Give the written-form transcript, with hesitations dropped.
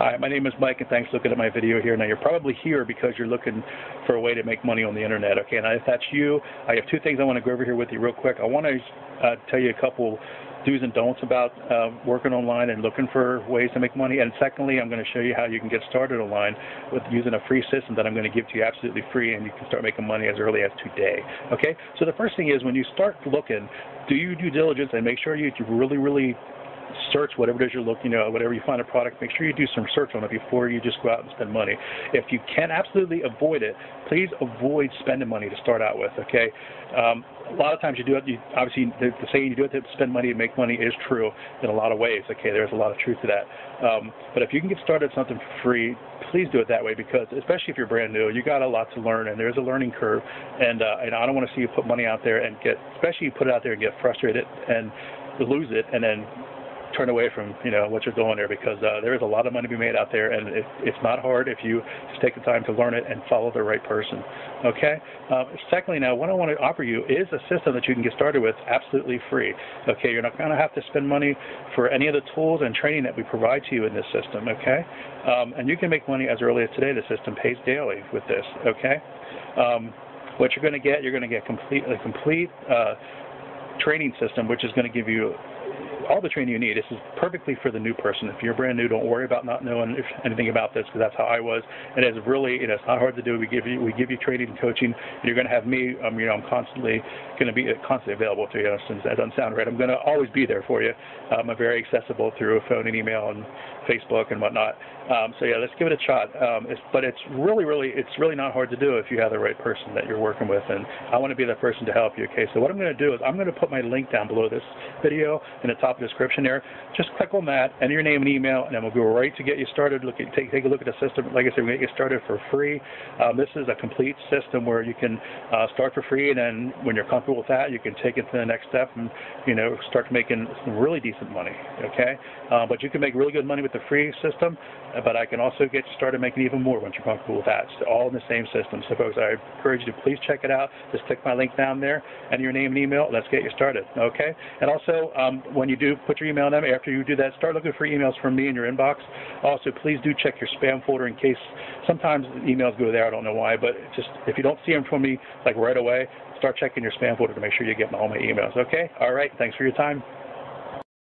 Hi, my name is Mike, and thanks for looking at my video here. Now, you're probably here because you're looking for a way to make money on the internet, okay? And if that's you, I have two things I want to go over here with you real quick. I want to tell you a couple do's and don'ts about working online and looking for ways to make money. And secondly, I'm going to show you how you can get started online with using a free system that I'm going to give to you absolutely free, and you can start making money as early as today, okay? So the first thing is, when you start looking, do your due diligence and make sure you really search whatever it is you're looking at. Whatever you find a product, make sure you do some research on it before you just go out and spend money. If you can absolutely avoid it, please avoid spending money to start out with, okay? A lot of times you do it, obviously the saying you do it to spend money to make money is true in a lot of ways, okay? There's a lot of truth to that. But if you can get started on something for free, please do it that way, because especially if you're brand new, you got a lot to learn, and there's a learning curve, and I don't want to see you put money out there and especially you put it out there and get frustrated and lose it, and then turn away from what you're doing there, because there is a lot of money to be made out there, and it's not hard if you just take the time to learn it and follow the right person, okay? Secondly, now, what I want to offer you is a system that you can get started with absolutely free, okay? You're not going to have to spend money for any of the tools and training that we provide to you in this system, okay? And you can make money as early as today. The system pays daily with this, okay? What you're going to get a complete training system, which is going to give you all the training you need. This is perfectly for the new person. If you're brand new, don't worry about not knowing anything about this, because that's how I was. And it's really, it's not hard to do. We give you training and coaching, and you're going to have me. I'm constantly going to be constantly available to you. Since that doesn't sound right, I'm going to always be there for you. I'm very accessible through phone and email and Facebook and whatnot. So yeah, let's give it a shot. But it's really not hard to do if you have the right person that you're working with, and I want to be that person to help you. Okay, so what I'm going to do is I'm going to put my link down below this video in the top description there. Just click on that, enter your name and email, and then we'll go right to get you started. Take a look at the system. Like I said, we're going to get you started for free. This is a complete system where you can start for free, and then when you're comfortable with that, you can take it to the next step and start making some really decent money. Okay, but you can make really good money with the free system, but I can also get you started making even more once you're comfortable with that. It's all in the same system. So folks, I encourage you to please check it out. Just click my link down there, enter your name and email. Let's get you started. Okay, and also when you do put your email in, after you do that, start looking for emails from me in your inbox. Also, please do check your spam folder, in case sometimes emails go there. I don't know why, but just if you don't see them from me like right away, start checking your spam folder to make sure you get all my emails. Okay? All right. Thanks for your time.